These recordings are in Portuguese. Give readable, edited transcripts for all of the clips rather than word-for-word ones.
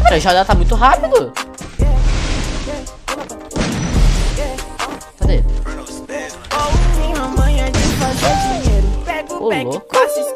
A jogada tá muito rápido. Cadê? Ô, louco.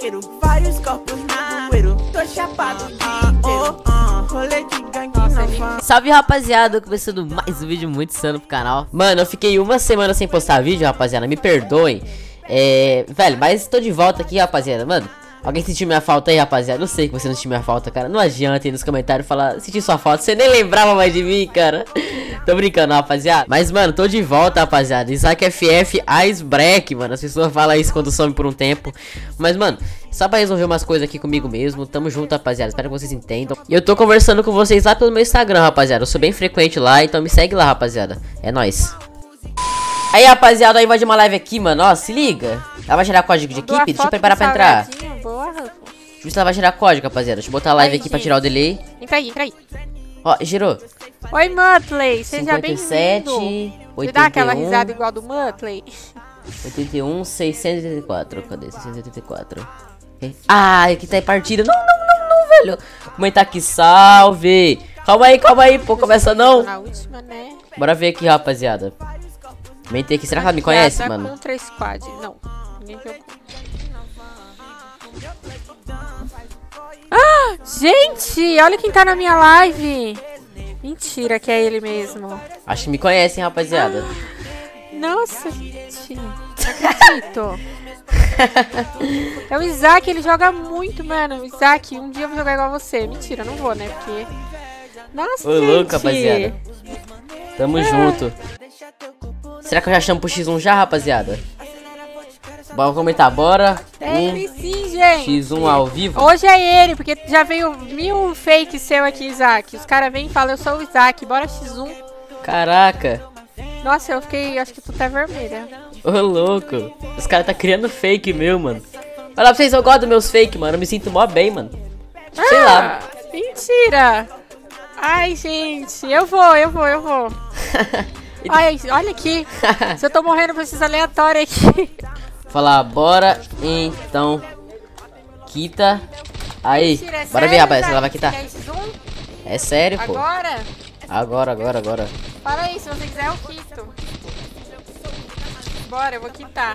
Salve, rapaziada, começando mais um vídeo muito insano pro canal. Mano, eu fiquei uma semana sem postar vídeo, rapaziada, me perdoem. Velho, mas tô de volta aqui, rapaziada. Mano, alguém sentiu minha falta aí, rapaziada? Eu sei que você não sentiu minha falta, cara. Não adianta aí nos comentários falar, sentir sua falta. Você nem lembrava mais de mim, cara. Tô brincando, rapaziada. Mas, mano, tô de volta, rapaziada. Isaac FF Icebreak, mano. As pessoas falam isso quando some por um tempo. Mas, mano, só pra resolver umas coisas aqui comigo mesmo. Tamo junto, rapaziada. Espero que vocês entendam. E eu tô conversando com vocês lá pelo meu Instagram, rapaziada. Eu sou bem frequente lá, então me segue lá, rapaziada. É nóis. Aí, rapaziada, aí vai de uma live aqui, mano. Ó, se liga. Ela vai gerar código de equipe? Deixa eu preparar pra entrar. Boa, Deixa eu ver se ela vai gerar código, rapaziada. Deixa eu botar a live aqui pra tirar o delay. Entra aí, entra aí. Ó, gerou. Oi, Muttley. Seja 57, bem-vindo. 81. Você dá aquela risada igual do Muttley? 81, 684. Cadê? 684. Ah, aqui tá em partida. Não, velho. Comentar aqui, salve. Calma aí, pô. Começa não. Na última, né? Bora ver aqui, rapaziada. Comentei aqui. Será que ela me conhece, mano? Contra Squad. Não, ninguém jogou. Ah, gente, olha quem tá na minha live. Mentira que é ele mesmo. Acho que me conhecem, rapaziada. Nossa, gente. Não acredito. É o Isaac, ele joga muito, mano. Isaac, um dia eu vou jogar igual você. Mentira, não vou, né? Porque... Nossa, Ô, gente. louco, rapaziada. Tamo junto. Será que eu já chamo pro X1 já, rapaziada? Bora comentar, bora. Sim, gente. X1 ao vivo. Hoje é ele, porque já veio 1000 fake seu aqui, Isaac. Os caras vêm e falam, eu sou o Isaac, bora X1. Caraca. Nossa, eu fiquei, acho que tu tá vermelha. Ô, louco. Os caras tá criando fake meu, mano. Olha pra vocês, eu gosto dos meus fake, mano. Eu me sinto mó bem, mano. Sei lá. Mentira. Ai, gente, eu vou. Ai, olha aqui. Se eu tô morrendo pra esses aleatórios aqui. Falar, bora então. Quita. Aí, Mentira, é bora ver, sério, rapaz, se ela vai Isaac? quitar. Você quer X1? É sério, pô. Agora? Agora. Fala aí, se você quiser eu quito. Bora, eu vou quitar.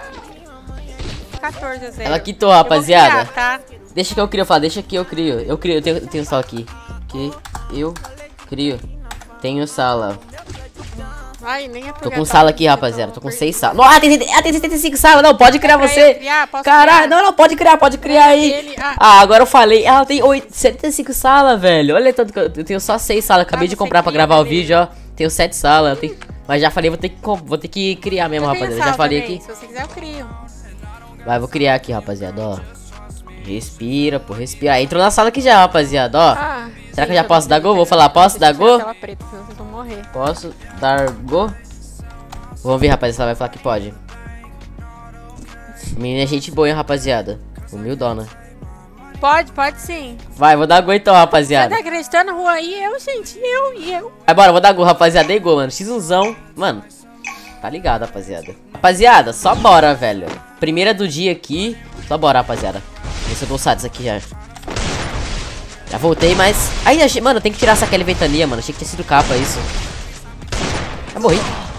14 a 0. Ela quitou, rapaziada. Eu vou criar, tá? Deixa que eu crio, deixa que eu crio. Eu tenho sala aqui. Que eu crio. Tenho sala. Ai, nem é Tô com sala aqui, rapaziada. Tô com 6 salas. Não, tem 75 salas. Não, pode criar você. Caralho, não, pode criar aí. Agora eu falei. Ela tem 75 salas, velho. Olha tanto que eu tenho só 6 salas. Acabei de comprar pra gravar o vídeo, ó. Tenho 7 salas. Mas já falei, vou ter que criar mesmo, rapaziada. Já falei aqui. Se você quiser, eu crio. Vai, vou criar aqui, rapaziada, ó. Respira, pô, respira. Entrou na sala aqui já, rapaziada, ó. Será que eu já posso dar gol? Vou falar, posso dar gol? Preta, senão vocês vão morrer. Posso dar gol? Vamos ver, rapaziada, se ela vai falar que pode. Menina é gente boa, hein, rapaziada. Humildona. Pode sim. Vai, vou dar gol então, rapaziada. Você tá acreditando, Juan? E eu, gente? E eu? Vai, bora, vou dar gol, rapaziada. Dei gol, mano. X1zão. Mano, tá ligado, rapaziada. Rapaziada, só bora, velho. Primeira do dia aqui. Só bora, rapaziada. Vê se eu dou satos aqui já. Já voltei, mas... Aí, achei... Mano, tem que tirar essa Kelly Ventania, mano. Achei que tinha sido capa isso. Já morri.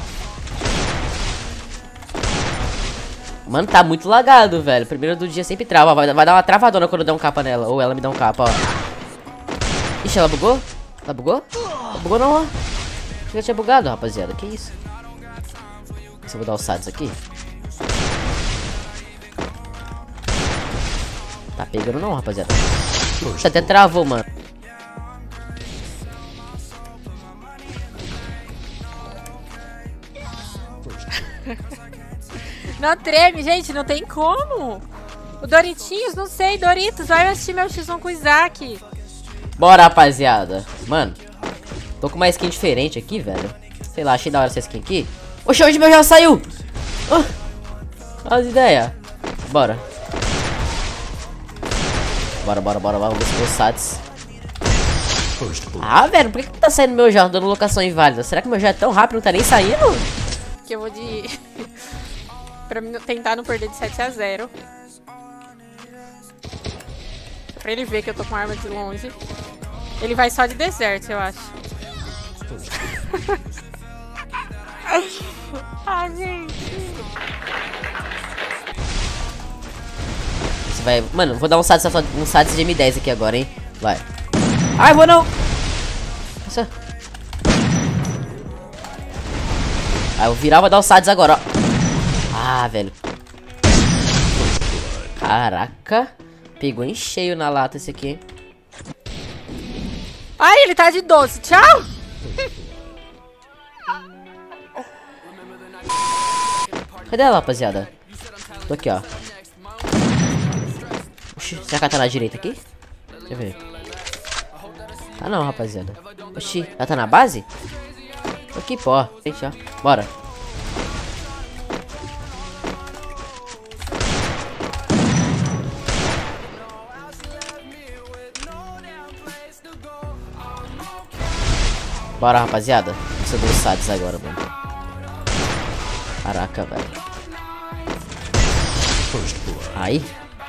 Mano, tá muito lagado, velho. Primeiro do dia sempre trava. Vai dar uma travadona quando eu der um capa nela. Ou ela me dá um capa, ó. Ixi, ela bugou? Ela bugou? Não bugou não, ó. Achei que ela tinha bugado, rapaziada. Que isso? Se eu vou dar os satos aqui. Tá pegando não, rapaziada. Puxa, até travou, mano. Não treme, gente, não tem como. O Doritinhos, não sei, Doritos, vai assistir meu X1 com o Isaac. Bora, rapaziada. Mano, tô com uma skin diferente aqui, velho. Sei lá, achei da hora essa skin aqui. Oxe, hoje meu já saiu. Olha as ideias. Bora, vamos ver os sats. Ah, velho, por que tá saindo meu já dando locação inválida? Será que meu já é tão rápido, não tá nem saindo? Que eu vou de... pra tentar não perder de 7 a 0. Pra ele ver que eu tô com arma de longe. Ele vai só de deserto, eu acho. Ah, gente. Você vai... Mano, vou dar um SATS de M10 aqui agora, hein. Vai. Ai, vou não. Nossa. Aí eu virar, vou dar um SATS agora, ó. Ah, velho. Caraca. Pegou em cheio na lata esse aqui, hein. Ai, ele tá de 12. Tchau. Cadê ela, rapaziada? Tô aqui, ó. Oxi, será que ela tá na direita aqui? Deixa eu ver. Ah, não, rapaziada. Oxi, ela tá na base? Tô aqui, pô. Gente, ó. Bora. Bora, rapaziada. Precisa dos SATs agora, mano. Caraca, velho. Aí.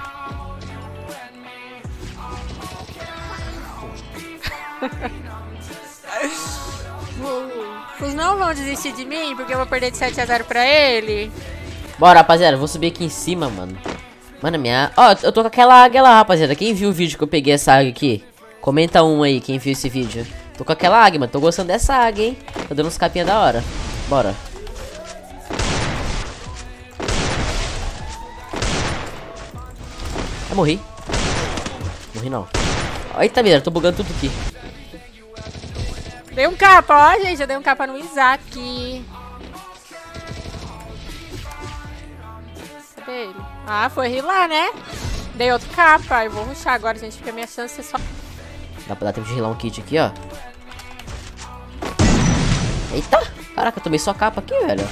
Vocês não vão desistir de mim porque eu vou perder de 7-0 pra ele. Bora, rapaziada. Vou subir aqui em cima, mano. Mano, minha... Ó, eu tô com aquela águia lá, rapaziada. Quem viu o vídeo que eu peguei essa águia aqui? Comenta um aí, quem viu esse vídeo. Tô com aquela águia, mano. Tô gostando dessa águia, hein. Tô dando uns capinha da hora. Bora. Eu morri. Morri não. Eita, mira, tô bugando tudo aqui. Dei um capa, ó, gente. Eu dei um capa no Isaac. Cadê ele? Ah, foi rilar, né? Dei outro capa. Eu vou rushar agora, gente, porque a minha chance é só... Dá pra dar tempo de rilar um kit aqui, ó. Eita! Caraca, eu tomei só capa aqui, velho.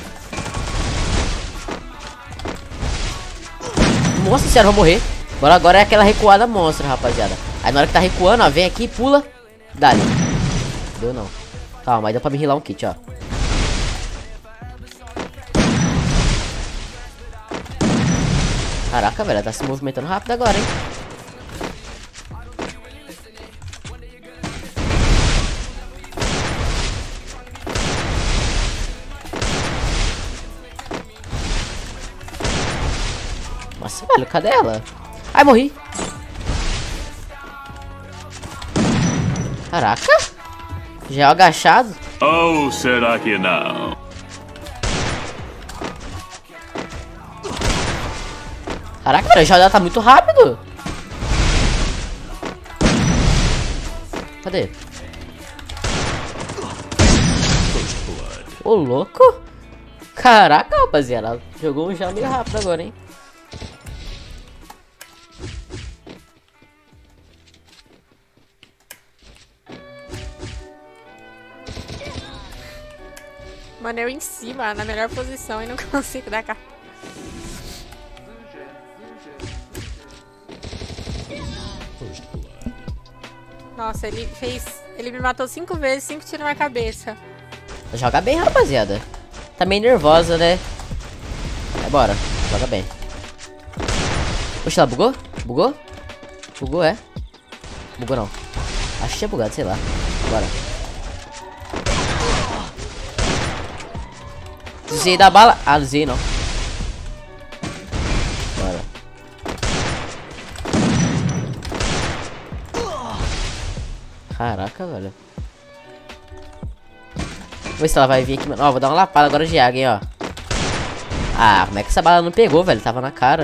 Nossa senhora, eu vou morrer. Agora é aquela recuada monstra, rapaziada. Aí na hora que tá recuando, ó, vem aqui, pula. Dá-lhe. Deu não. Calma, aí dá pra me rilar um kit, ó. Caraca, velho, ela tá se movimentando rápido agora, hein. Nossa, velho, cadê ela? Ai, morri. Caraca. Já é agachado. Ou será que não? Caraca, velho, já tá muito rápido. Cadê? Ô, louco. Caraca, rapaziada. Jogou um já meio rápido agora, hein. Mano, eu em cima, na melhor posição, e não consigo dar capa. Nossa, ele fez... Ele me matou 5 vezes, 5 tiros na cabeça. Joga bem, rapaziada. Tá meio nervosa, né? Vai, bora. Joga bem. Poxa, ela bugou? Bugou? Bugou, é? Bugou não. Acho que tinha bugado, sei lá. Bora. Desviei da bala. Ah, desviei não. Bora. Caraca, velho. Vamos ver se ela vai vir aqui, mano. Ó, vou dar uma lapada agora de água, hein, ó. Ah, como é que essa bala não pegou, velho? Tava na cara.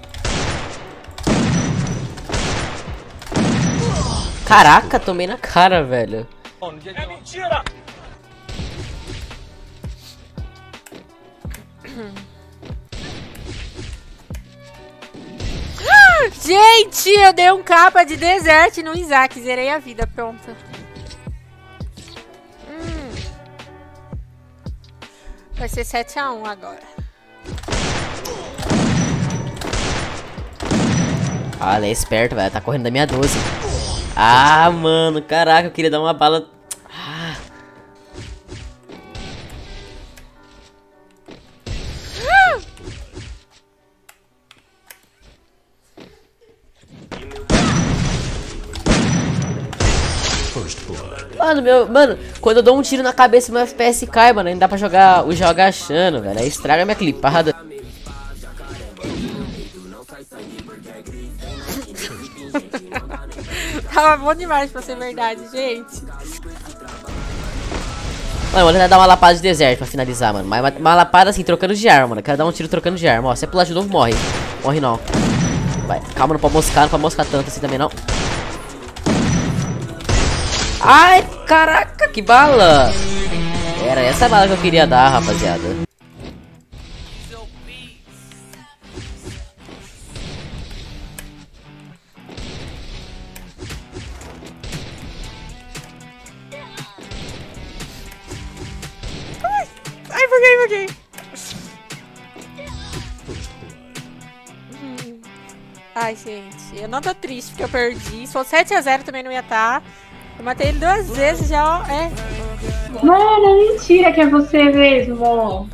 Caraca, tomei na cara, velho. É mentira! Gente, eu dei um capa de desert no Isaac. Zerei a vida, pronto. Vai ser 7-1 agora. Ah, ela é esperta, velho. Tá correndo da minha 12. Ah, mano. Caraca, eu queria dar uma bala... Ah. Mano, quando eu dou um tiro na cabeça, meu FPS cai, mano. Ainda dá pra jogar o jogo achando, velho. Aí estraga minha clipada. Tava bom demais pra ser verdade, gente. Mano, vou tentar dar uma lapada de deserto pra finalizar, mano. Mas uma lapada assim, trocando de arma, mano. Quero dar um tiro trocando de arma. Ó, se é pular de novo, morre. Morre não. Vai, calma, não pode moscar tanto assim também não. Ai, caraca, que bala! Era essa bala que eu queria dar, rapaziada. Ai, buguei. Ai, gente, eu não tô triste porque eu perdi. Se fosse 7-0 também não ia estar. Eu matei ele 2 vezes já, é. Mano, mentira que é você mesmo.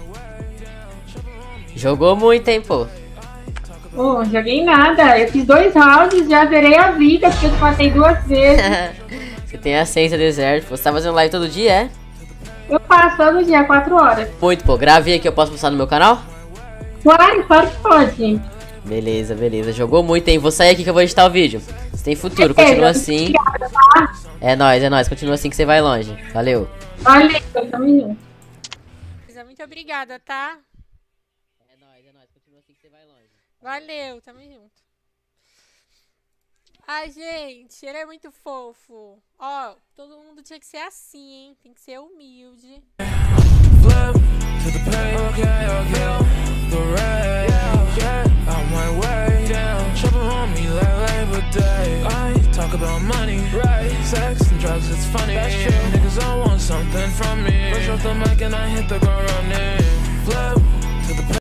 Jogou muito, hein, pô. Pô, não joguei nada. Eu fiz 2 rounds, já zerei a vida porque eu te matei 2 vezes. Você tem a ciência deserto. Você tá fazendo live todo dia, é? Eu faço todo dia, 4 horas. Muito, pô. Gravei aqui, eu posso postar no meu canal? Claro que pode. Beleza. Jogou muito, hein? Vou sair aqui que eu vou editar o vídeo. Você tem futuro, continua assim. Obrigada, tá? É nóis. Continua assim que você vai longe. Valeu. Valeu, tamo junto. Muito obrigada, tá? É nóis. Continua assim que você vai longe. Valeu, tamo junto. Ai, gente, ele é muito fofo. Ó, todo mundo tinha que ser assim, hein? Tem que ser humilde. Talk about money, right? Sex and drugs, it's funny. That's true. Niggas all want something from me. Push off the mic and I hit the ground running.